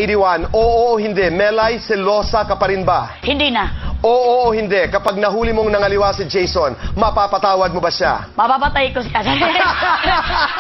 81, oo o hindi, Melay, selosa ka pa rin ba? Hindi na. Oo o hindi, kapag nahuli mong nangaliwa si Jason, mapapatawad mo ba siya? Mapapatay ko siya.